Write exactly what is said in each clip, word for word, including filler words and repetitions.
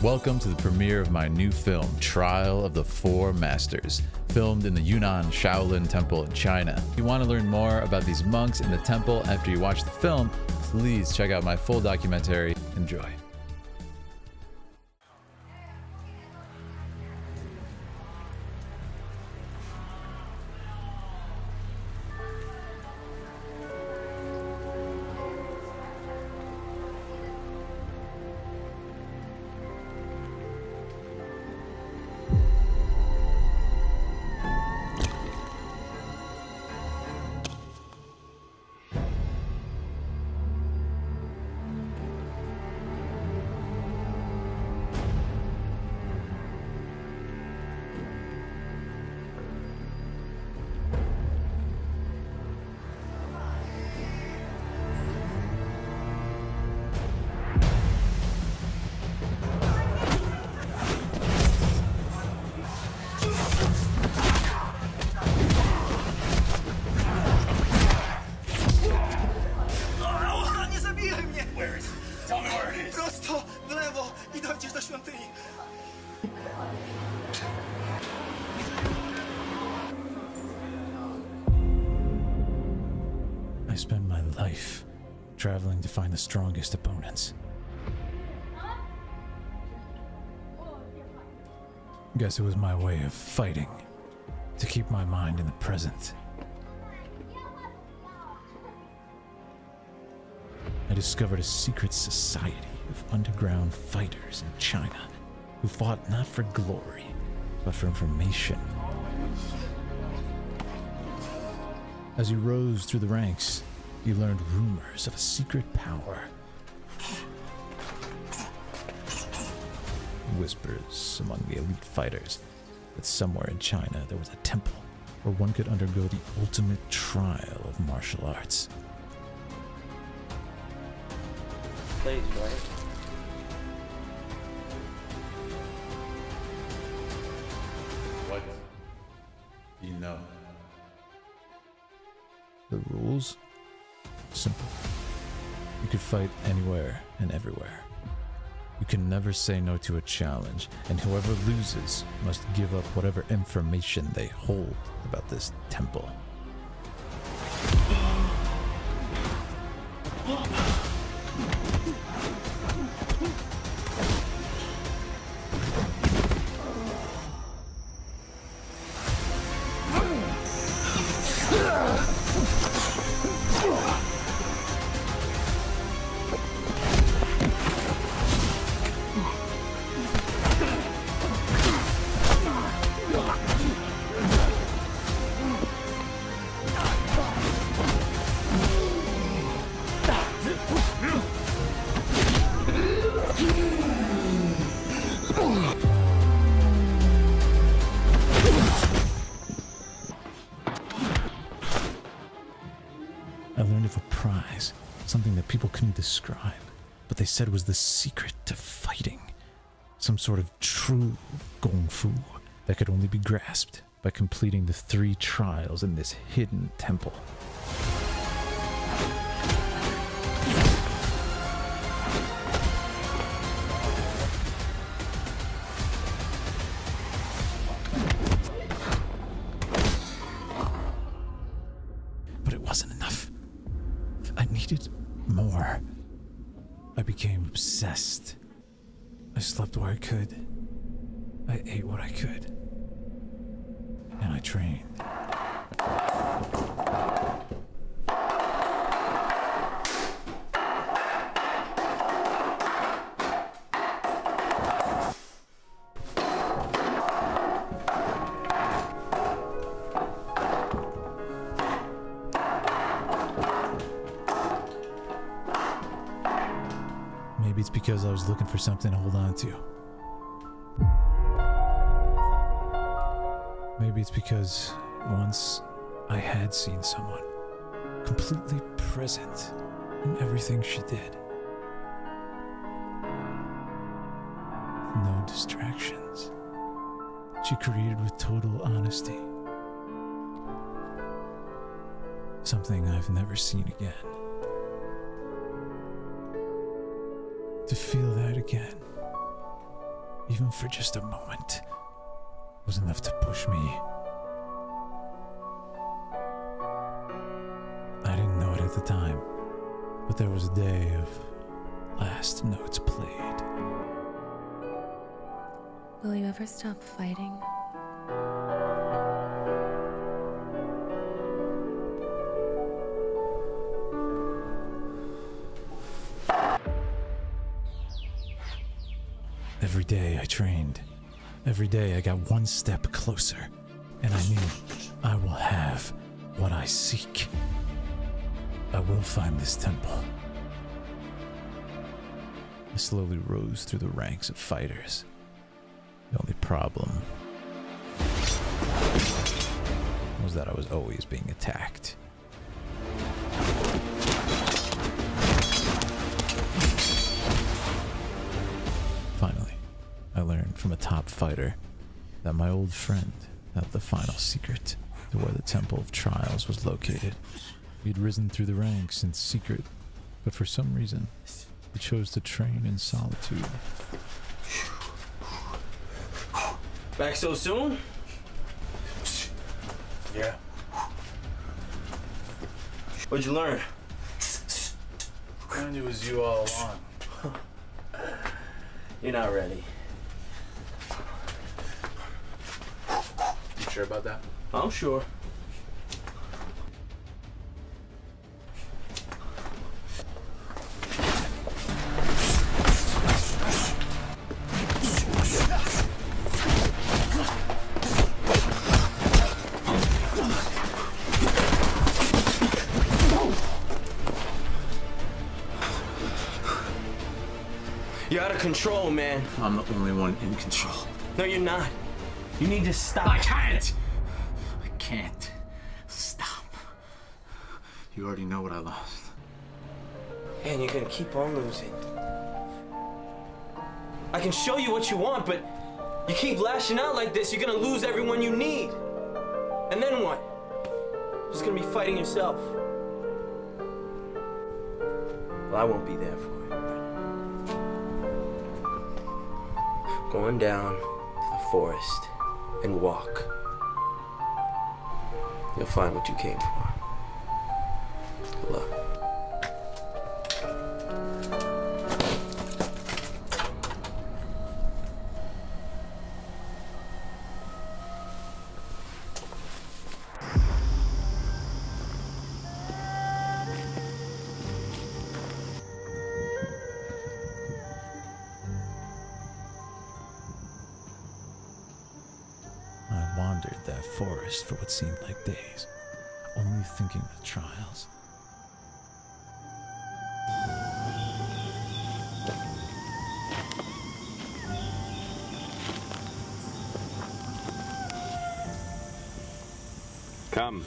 Welcome to the premiere of my new film, Trial of the Four Masters, filmed in the Yunnan Shaolin Temple in China. If you want to learn more about these monks in the temple after you watch the film, please check out my full documentary. Enjoy. I spend my life traveling to find the strongest opponents. Guess it was my way of fighting, to keep my mind in the present. I discovered a secret society of underground fighters in China who fought not for glory, but for information. As you rose through the ranks, you learned rumors of a secret power. Whispers among the elite fighters that somewhere in China there was a temple where one could undergo the ultimate trial of martial arts. Please, right? What do you know? The rules? Simple. You could fight anywhere and everywhere. You can never say no to a challenge, and whoever loses must give up whatever information they hold about this temple. I learned of a prize, something that people couldn't describe, but they said was the secret to fighting. Some sort of true Kung Fu that could only be grasped by completing the three trials in this hidden temple. But it wasn't enough. I needed more. I became obsessed. I slept where I could. I ate what I could. And I trained. Maybe it's because I was looking for something to hold on to. Maybe it's because once I had seen someone completely present in everything she did. No distractions. She created with total honesty. Something I've never seen again. To feel that again even for just a moment, was enough to push me. I didn't know it at the time, but there was a day of last notes played. Will you ever stop fighting? Every day I trained. Every day I got one step closer, and I knew I will have what I seek. I will find this temple. I slowly rose through the ranks of fighters. The only problem was that I was always being attacked. Finally, I learned from a top fighter that my old friend had the final secret to where the Temple of Trials was located. He'd risen through the ranks in secret, but for some reason, he chose to train in solitude. Back so soon? Yeah. What'd you learn? I knew it was you all along. You're not ready. You sure about that? I'm sure. You're out of control, man. I'm the only one in control. No, you're not. You need to stop. I can't! I can't stop. You already know what I lost. And you're gonna keep on losing. I can show you what you want, but you keep lashing out like this, you're gonna lose everyone you need. And then what? You're just gonna be fighting yourself. Well, I won't be there for you. Going down to the forest and walk. You'll find what you came for. Good luck. I wandered that forest for what seemed like days, only thinking of the trials. Come.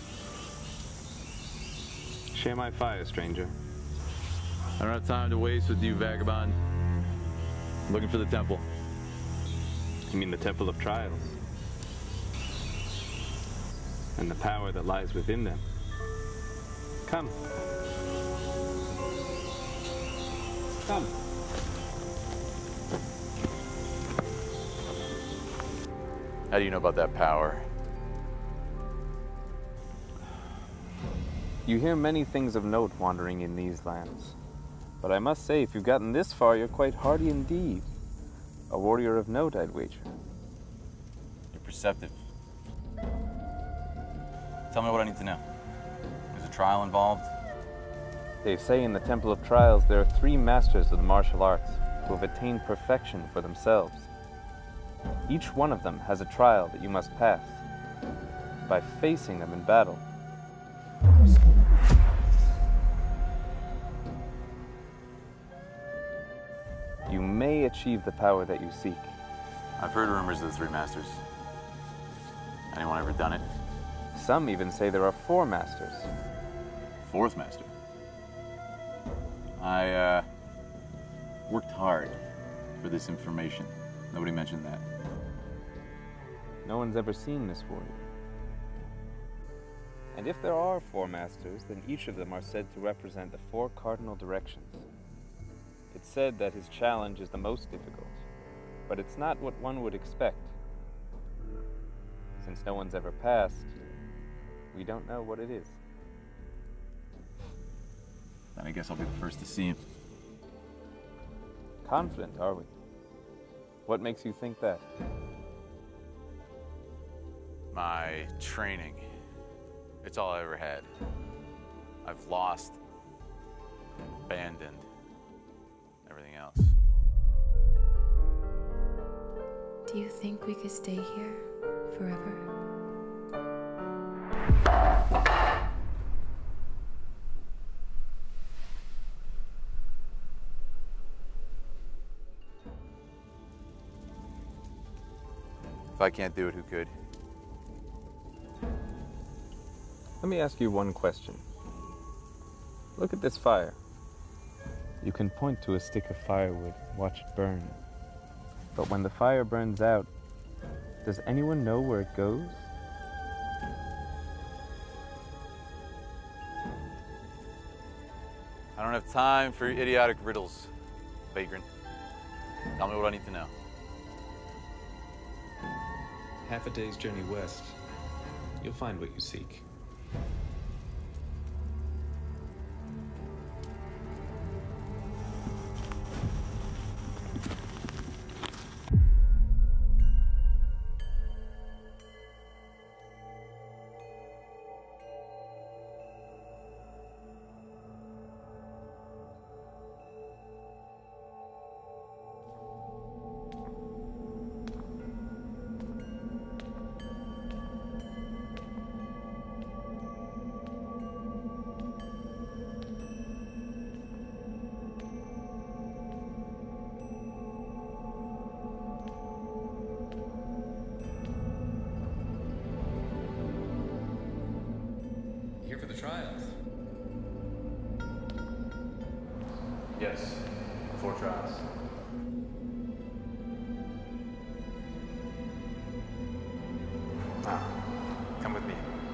Share my fire, stranger. I don't have time to waste with you, vagabond. I'm looking for the temple. You mean the Temple of Trials? And the power that lies within them. Come. Come. How do you know about that power? You hear many things of note wandering in these lands. But I must say, if you've gotten this far, you're quite hardy indeed. A warrior of note, I'd wager. You're perceptive. Tell me what I need to know. There's a trial involved? They say in the Temple of Trials there are three masters of the martial arts who have attained perfection for themselves. Each one of them has a trial that you must pass by facing them in battle. You may achieve the power that you seek. I've heard rumors of the three masters. Anyone ever done it? Some even say there are four masters. Fourth master. I, uh, worked hard for this information. Nobody mentioned that. No one's ever seen this warrior. And if there are four masters, then each of them are said to represent the four cardinal directions. It's said that his challenge is the most difficult, but it's not what one would expect. Since no one's ever passed, we don't know what it is. Then I guess I'll be the first to see him. Confident, are we? What makes you think that? My training. It's all I ever had. I've lost, abandoned, everything else. Do you think we could stay here forever? If I can't do it, who could? Let me ask you one question. Look at this fire. You can point to a stick of firewood, watch it burn. But when the fire burns out, does anyone know where it goes? I don't have time for your idiotic riddles, vagrant. Tell me what I need to know. Half a day's journey west. You'll find what you seek. Here for the trials? Yes, four trials. Ah, come with me.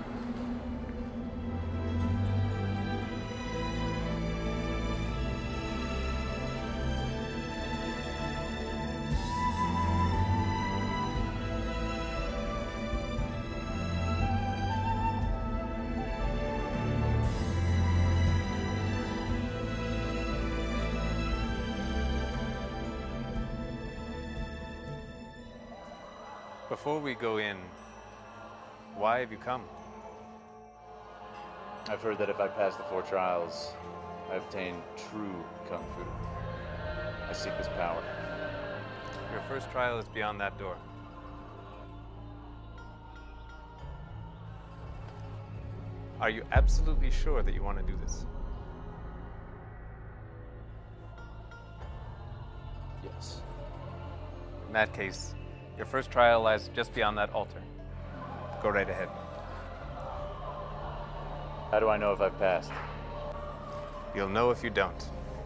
Before we go in, why have you come? I've heard that if I pass the four trials, I obtain true Kung Fu. I seek this power. Your first trial is beyond that door. Are you absolutely sure that you want to do this? Yes. In that case, your first trial lies just beyond that altar. Go right ahead. How do I know if I've passed? You'll know if you don't.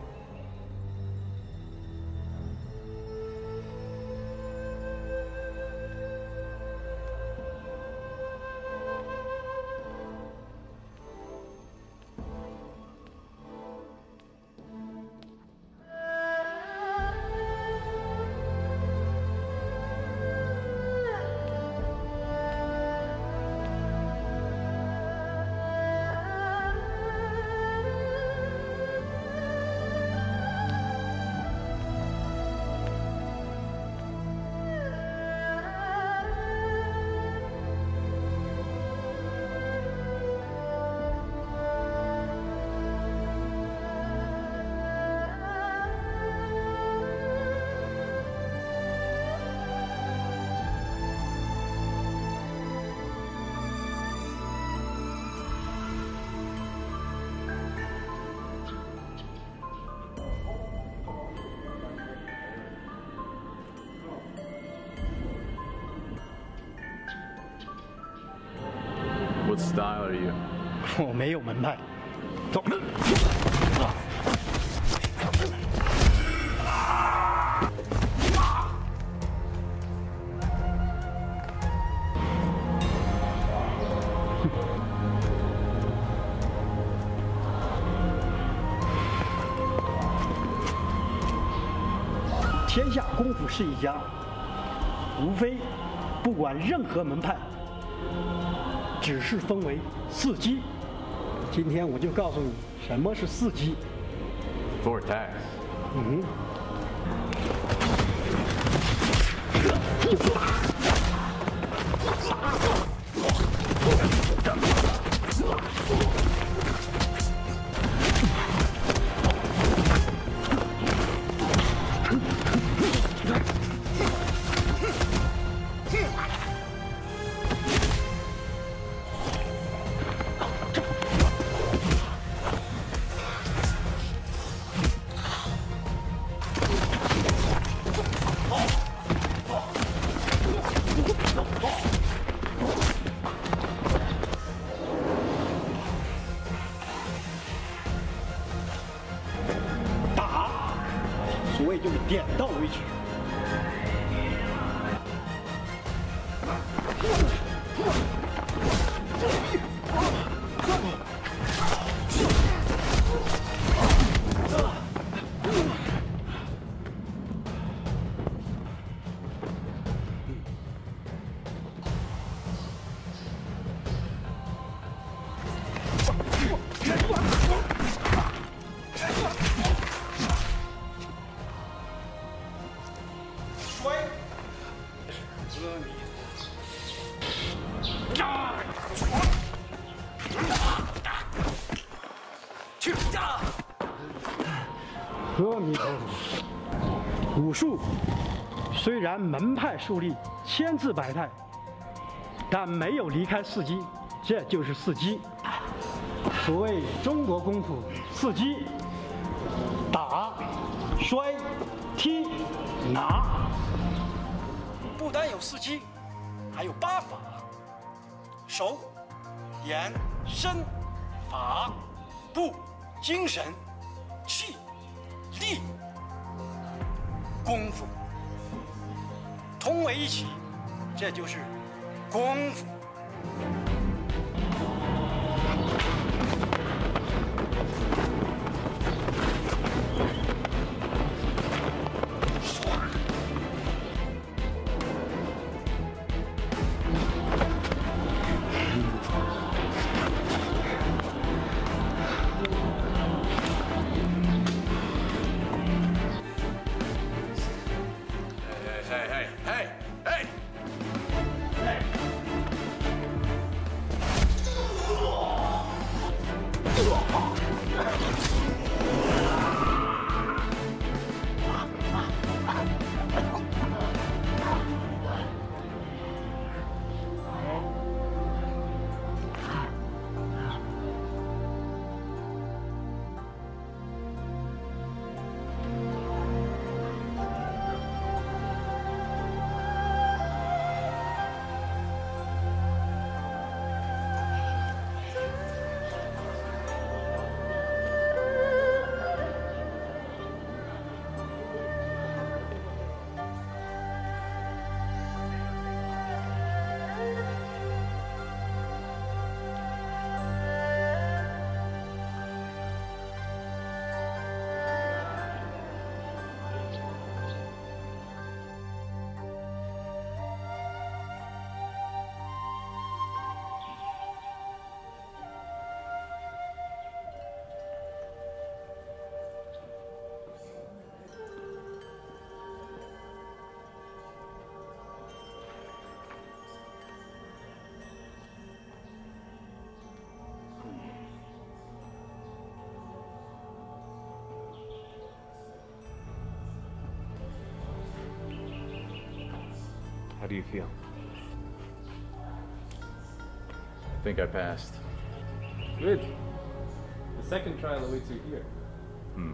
What style are you? 我没有门派，走。天下功夫是一家。 无非不管任何门派，只是分为四机。今天我就告诉你什么是四机。 Four tags。 嗯。所谓就是点到为止。阿弥陀佛。武术虽然门派树立千姿百态，但没有离开四机，这就是四机。所谓中国功夫四机：打、摔、踢、拿。不单有四机，还有八法：手、眼、身、法、步、精神、气、力、功夫，通为一起，这就是功夫。 How do you feel? I think I passed. Good. The second trial awaits you here. Hmm.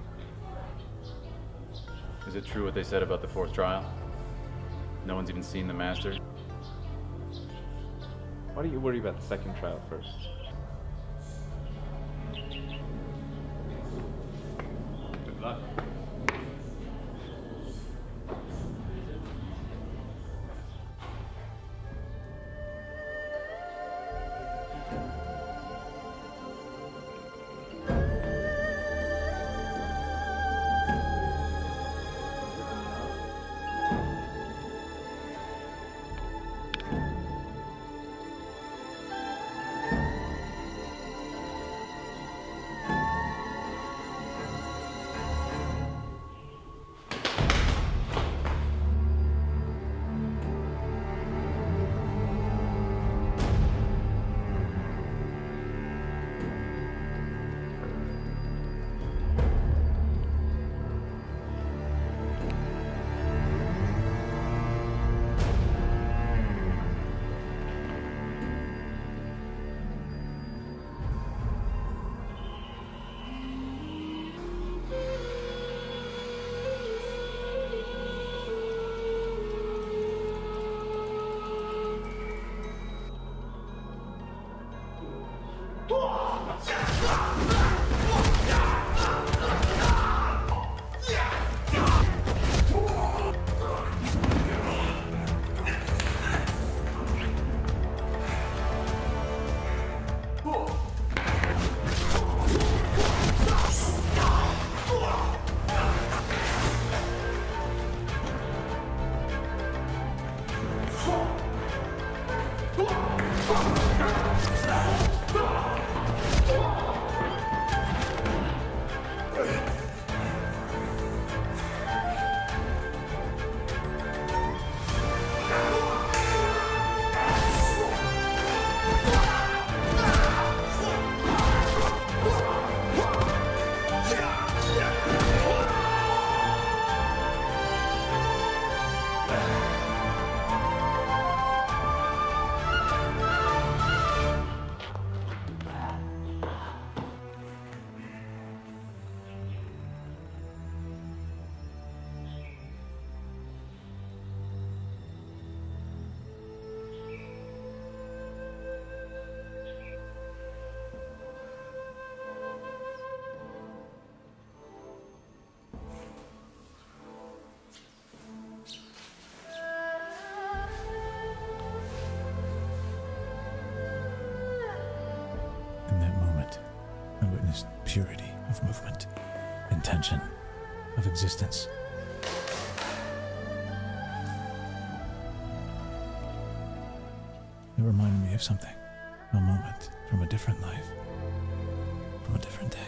Is it true what they said about the fourth trial? No one's even seen the master? Why don't you worry about the second trial first? Good luck. Purity of movement, intention of existence. It reminded me of something, a moment from a different life, from a different day.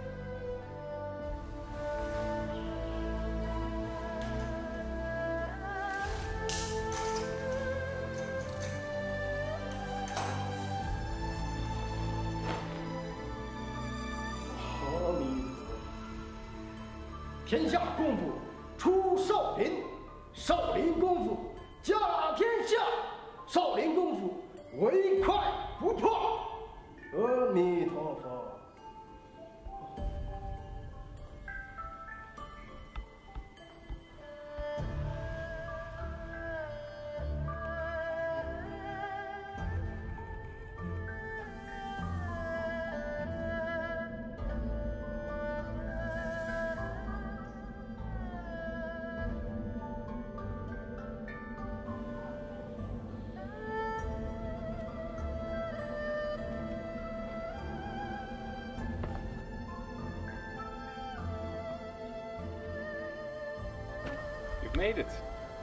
Made it.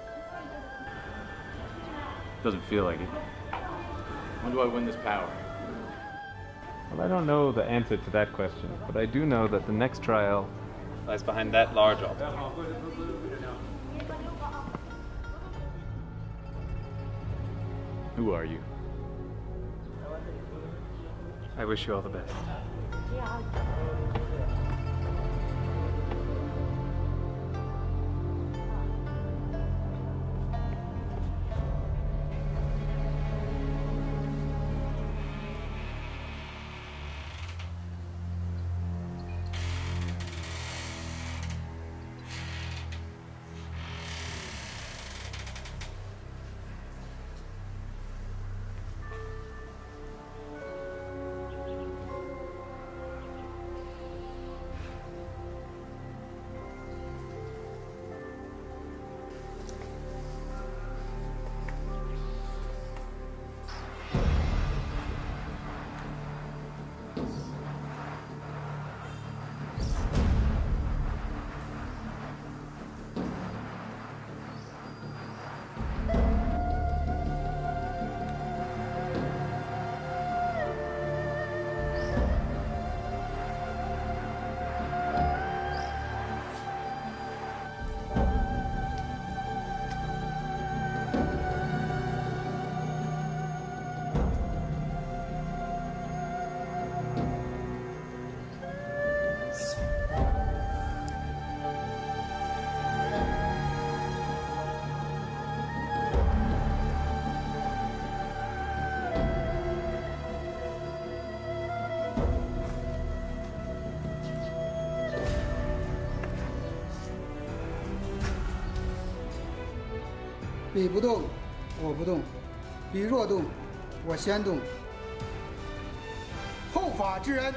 Doesn't feel like it. When do I win this power? Well, I don't know the answer to that question, but I do know that the next trial lies behind that large obstacle. Who are you? I wish you all the best. 彼不动，我不动；彼若动，我先动。后。 法之人。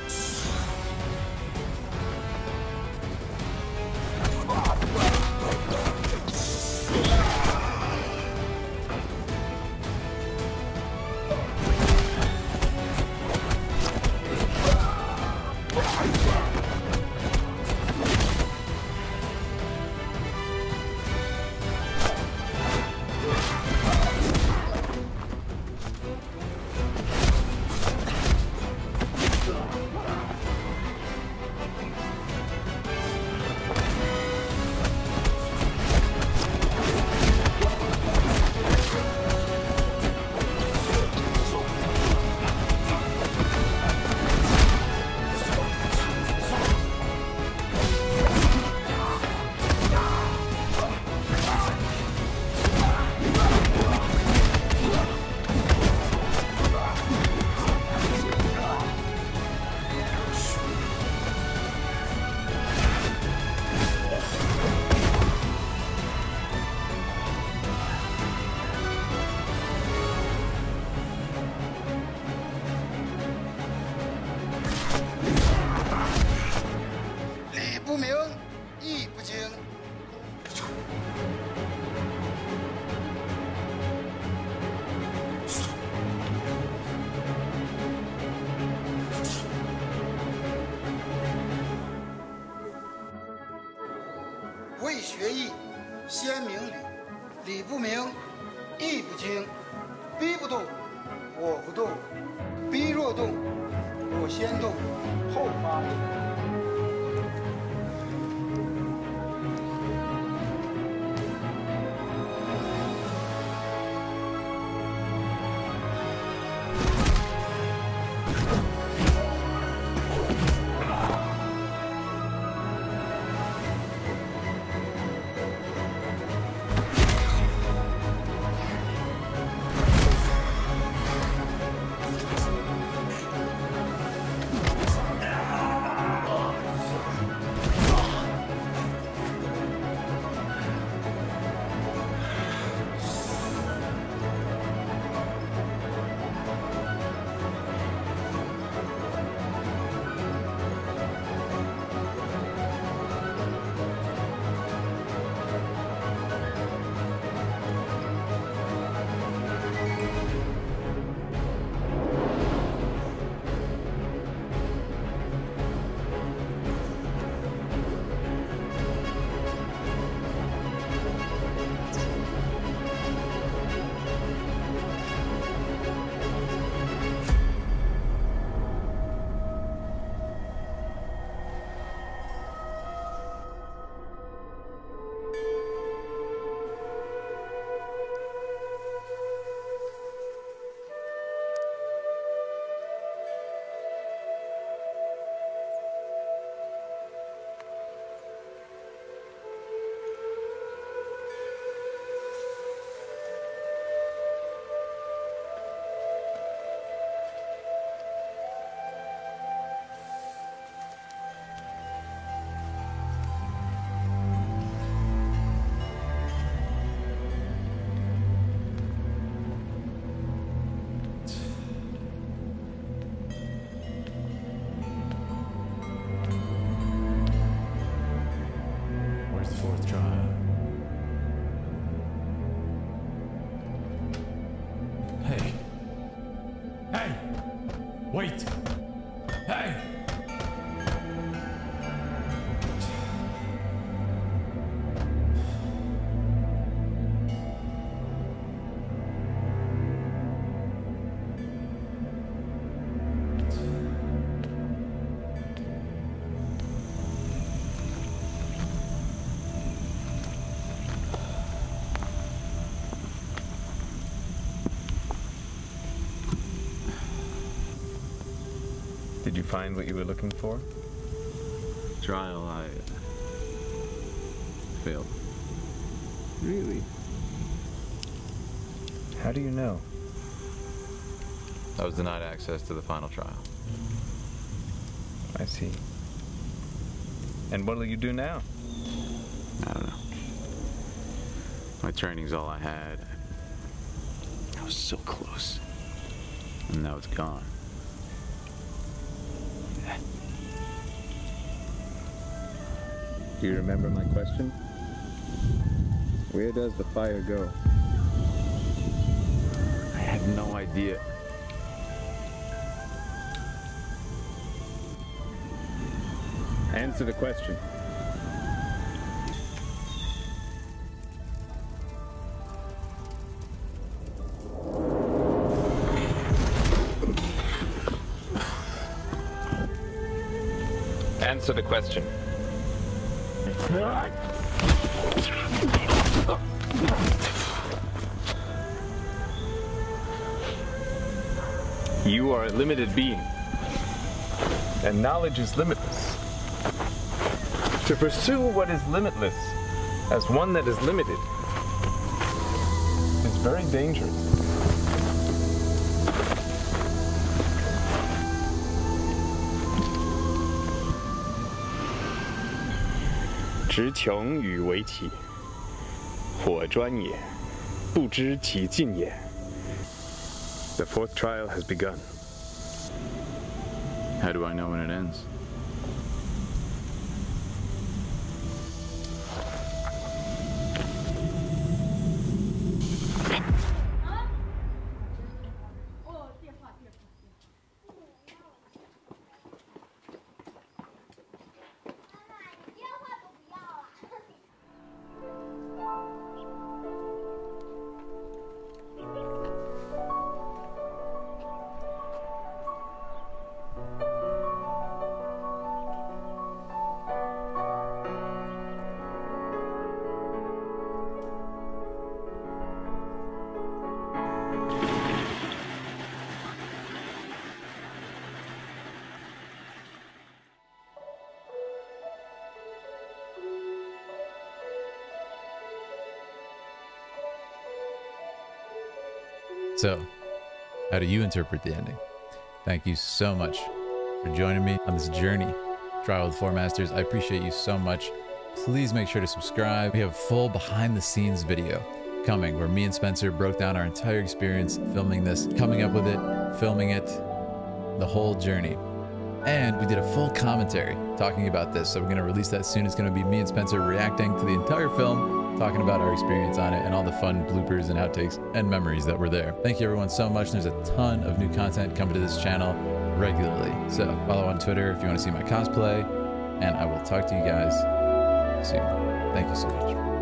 未学艺，先明理，理不明，义不精。逼不动，我不动；逼若动，我先动，后发力。 Wait! Hey! Did you find what you were looking for? Trial, I failed. Really? How do you know? I was denied access to the final trial. I see. And what will you do now? I don't know. My training's all I had. I was so close. And now it's gone. Do you remember my question? Where does the fire go? I have no idea. Answer the question. Answer the question. You are a limited being, and knowledge is limitless. To pursue what is limitless as one that is limited is very dangerous.直穷与为体，火专也，不知其尽也。The fourth trial has begun. How do I know when it ends? So, how do you interpret the ending? Thank you so much for joining me on this journey, Trial of the Four Masters. I appreciate you so much. Please make sure to subscribe. We have a full behind the scenes video coming where me and Spencer broke down our entire experience filming this, coming up with it, filming it, the whole journey. And we did a full commentary talking about this. So we're going to release that soon. It's going to be me and Spencer reacting to the entire film, talking about our experience on it and all the fun bloopers and outtakes and memories that were there. Thank you everyone so much. There's a ton of new content coming to this channel regularly. So follow on Twitter if you want to see my cosplay, and I will talk to you guys soon. Thank you so much.